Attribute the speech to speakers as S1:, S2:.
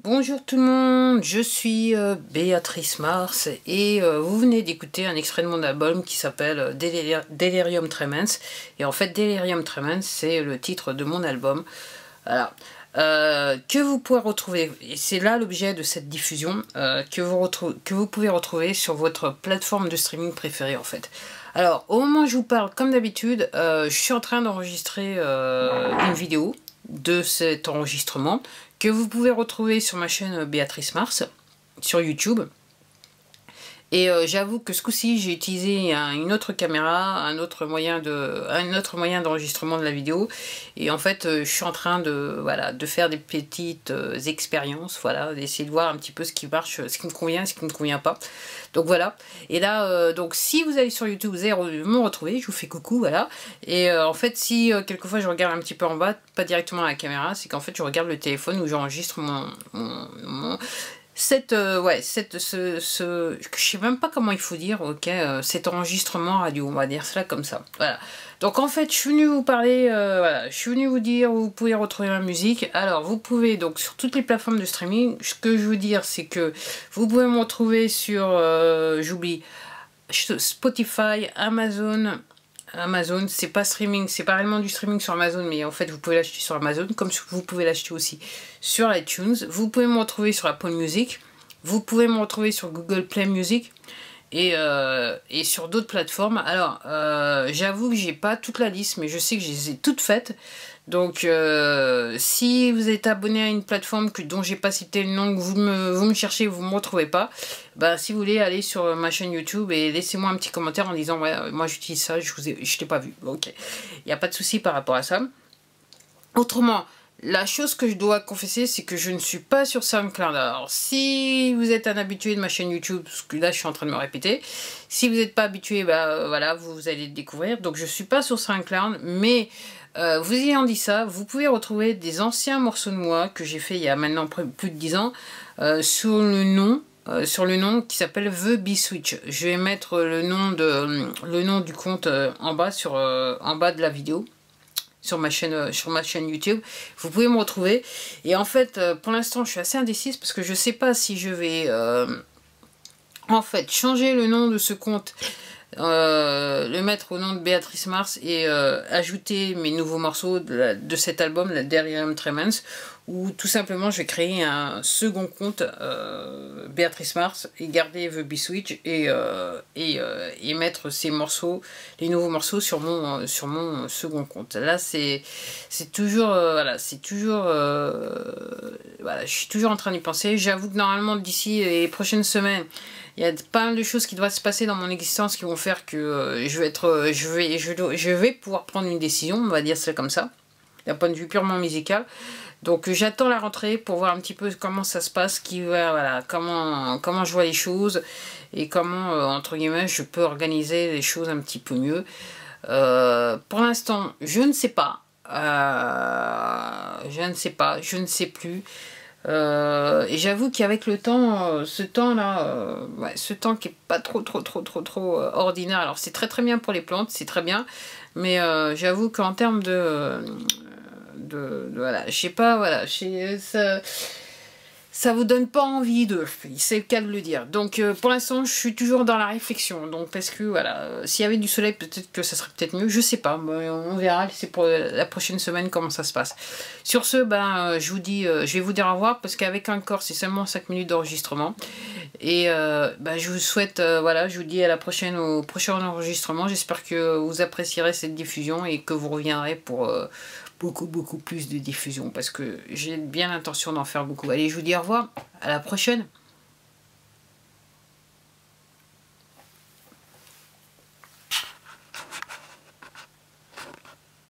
S1: Bonjour tout le monde, je suis Béatrice Mars et vous venez d'écouter un extrait de mon album qui s'appelle Delirium Tremens. Et en fait, Delirium Tremens, c'est le titre de mon album. Voilà. Que vous pouvez retrouver, et c'est là l'objet de cette diffusion, que vous pouvez retrouver sur votre plateforme de streaming préférée en fait. Alors, au moment où je vous parle, comme d'habitude, je suis en train d'enregistrer une vidéo de cet enregistrement que vous pouvez retrouver sur ma chaîne Béatrice Mars, sur YouTube. Et j'avoue que ce coup-ci, j'ai utilisé une autre caméra, un autre moyen d'enregistrement de la vidéo. Et en fait, je suis en train de faire des petites expériences, voilà, d'essayer de voir un petit peu ce qui marche, ce qui me convient, ce qui ne me convient pas. Donc voilà. Et là, donc si vous allez sur YouTube, vous allez me retrouver, je vous fais coucou, voilà. Et en fait, si quelquefois je regarde un petit peu en bas, pas directement à la caméra, c'est qu'en fait, je regarde le téléphone où j'enregistre je sais même pas comment il faut dire, ok, cet enregistrement radio, on va dire cela comme ça, voilà. Donc en fait, je suis venu vous parler, voilà, je suis venu vous dire où vous pouvez retrouver ma musique. Alors vous pouvez donc sur toutes les plateformes de streaming, ce que je veux dire c'est que vous pouvez me retrouver sur, j'oublie, Spotify, Amazon, c'est pas streaming, c'est pas réellement du streaming sur Amazon, mais en fait vous pouvez l'acheter sur Amazon, comme vous pouvez l'acheter aussi sur iTunes. Vous pouvez me retrouver sur Apple Music, vous pouvez me retrouver sur Google Play Music et sur d'autres plateformes. Alors j'avoue que j'ai pas toute la liste, mais je sais que je les ai toutes faites. Donc si vous êtes abonné à une plateforme dont j'ai pas cité le nom, que vous me cherchez, vous me retrouvez pas, bah si vous voulez aller sur ma chaîne YouTube et laissez-moi un petit commentaire en disant ouais moi j'utilise ça, je t'ai pas vu. Ok, il n'y a pas de souci par rapport à ça. Autrement, la chose que je dois confesser, c'est que je ne suis pas sur SoundCloud. Alors, si vous êtes un habitué de ma chaîne YouTube, parce que là, je suis en train de me répéter, si vous n'êtes pas habitué, bah voilà, vous allez le découvrir. Donc, je ne suis pas sur SoundCloud, mais vous ayant dit ça, vous pouvez retrouver des anciens morceaux de moi que j'ai fait il y a maintenant plus de 10 ans sur le nom qui s'appelle The B-Switch. Je vais mettre le nom du compte en bas de la vidéo. Sur ma chaîne YouTube, vous pouvez me retrouver. Et en fait, pour l'instant, je suis assez indécise parce que je sais pas si je vais en fait changer le nom de ce compte, le mettre au nom de Béatrice Mars et ajouter mes nouveaux morceaux de cet album, la Delirium Tremens, ou tout simplement je vais créer un second compte Béatrice Mars et garder The B-Switch et mettre ces morceaux, les nouveaux morceaux sur mon second compte. Là c'est toujours voilà, c'est toujours voilà, je suis toujours en train d'y penser. J'avoue que normalement d'ici les prochaines semaines, il y a pas mal de choses qui doivent se passer dans mon existence qui vont faire que je vais pouvoir prendre une décision, on va dire ça comme ça, d'un point de vue purement musical. Donc j'attends la rentrée pour voir un petit peu comment ça se passe, voilà, comment je vois les choses et comment, entre guillemets, je peux organiser les choses un petit peu mieux. Pour l'instant, je ne sais pas. Je ne sais plus. Et j'avoue qu'avec le temps, ce temps qui est pas trop ordinaire. Alors c'est très bien pour les plantes, c'est très bien, mais j'avoue qu'en termes voilà, je sais pas, voilà, ça vous donne pas envie c'est le cas de le dire. Donc pour l'instant je suis toujours dans la réflexion, donc parce que voilà, s'il y avait du soleil peut-être que ça serait peut-être mieux, je sais pas, on verra, c'est pour la prochaine semaine comment ça se passe. Sur ce, ben je vous dis, je vais vous dire au revoir parce qu'avec encore c'est seulement 5 minutes d'enregistrement et ben, je vous souhaite, voilà, je vous dis à la prochaine, au prochain enregistrement. J'espère que vous apprécierez cette diffusion et que vous reviendrez pour beaucoup plus de diffusion parce que j'ai bien l'intention d'en faire beaucoup. Allez, je vous dis au revoir, à la prochaine.